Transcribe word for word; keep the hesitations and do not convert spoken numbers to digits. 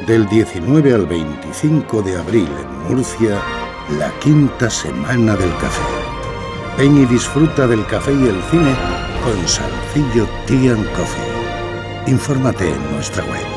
Del diecinueve al veinticinco de abril en Murcia, la quinta semana del café. Ven y disfruta del café y el cine con Salcillo Tea and Coffee. Infórmate en nuestra web.